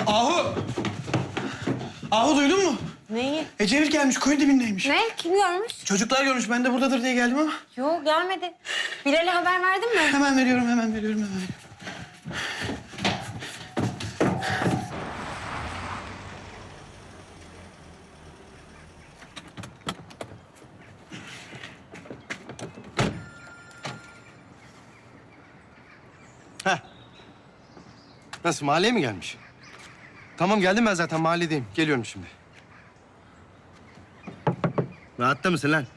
Ahu! Ahu duydun mu? Neyi? Ecevit gelmiş, koyun dibindeymiş. Ne? Kim görmüş? Çocuklar görmüş, ben de buradadır diye geldim ama. Yok gelmedi. Bilal'e haber verdin mi? Hemen veriyorum. Heh. Nasıl, mahalleye mi gelmiş? Tamam, geldim ben zaten, mahalledeyim. Geliyorum şimdi. Rahatta mısın lan?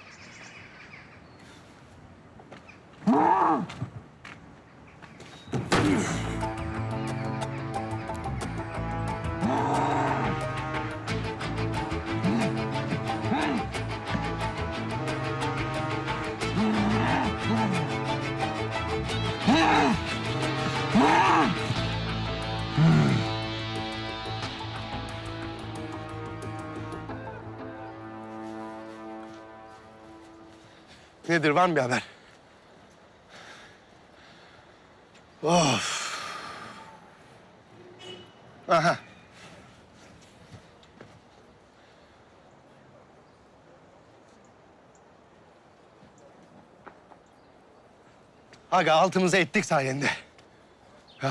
Nedir, var mı bir haber? Of. Aha. Aga, altımıza ettik sayende. Ya.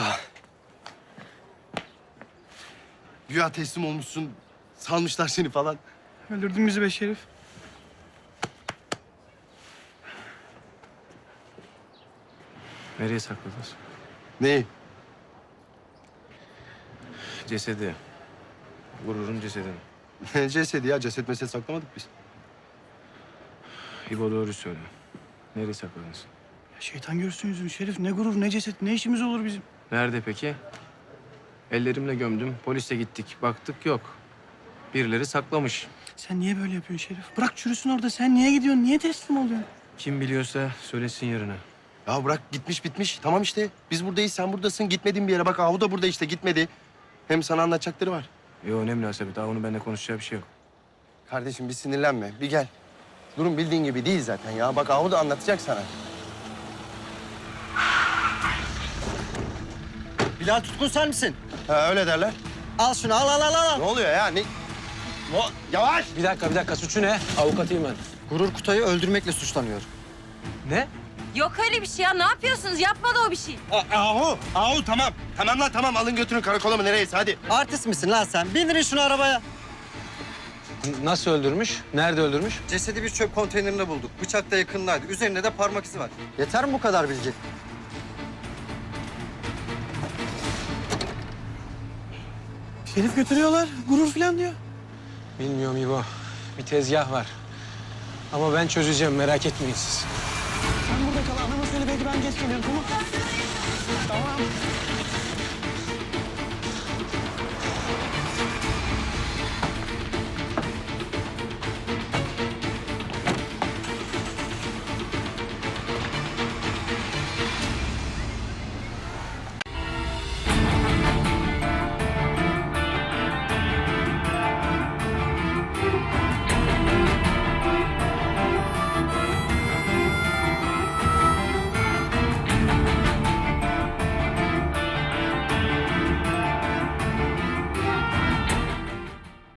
Güya teslim olmuşsun, salmışlar seni falan. Öldürdün bizi be Şerif. Nereye sakladınız? Neyi? Cesedi. Gurur'un cesedini. Ne cesedi ya? Ceset meset saklamadık biz. İbo doğru söyle. Nereye sakladınız? Ya şeytan görsün yüzünü Şerif. Ne gurur, ne ceset, ne işimiz olur bizim? Nerede peki? Ellerimle gömdüm. Polise gittik. Baktık yok. Birileri saklamış. Sen niye böyle yapıyorsun Şerif? Bırak çürüsün orada. Sen niye gidiyorsun? Niye teslim oluyorsun? Kim biliyorsa söylesin yerine. Ya bırak, gitmiş bitmiş. Tamam işte, biz buradayız, sen buradasın. Gitmedin bir yere. Bak, Ahu da burada işte, gitmedi. Hem sana anlatacakları var. Yo, ne münasebet. Daha onun benimle konuşacağı bir şey yok. Kardeşim bir sinirlenme, bir gel. Durum bildiğin gibi değil zaten ya. Bak, Ahu da anlatacak sana. Bilal Tutkun sen misin? Ha, öyle derler. Al şunu al. Ne oluyor ya? Yavaş! Bir dakika. Suçu ne? Avukatıyım ben. Gurur Kutay'ı öldürmekle suçlanıyor. Ne? Yok öyle bir şey ya. Ne yapıyorsunuz? Yapmadı o bir şey. Ahu tamam. Tamam lan, tamam. Alın götürün karakola mı, nereyse, hadi. Artist misin lan sen? Bindirin şunu arabaya. Nasıl öldürmüş? Nerede öldürmüş? Cesedi bir çöp konteynerinde bulduk. Bıçak da yakındaydı. Üzerinde de parmak izi var. Yeter mi bu kadar bilgi? Şerif götürüyorlar. Gurur falan diyor. Bilmiyorum İbo. Bir tezgah var. Ama ben çözeceğim. Merak etmeyin siz. Sen burada kal. Anama söyle, belki ben geç geliyorum. Tamam. Tamam.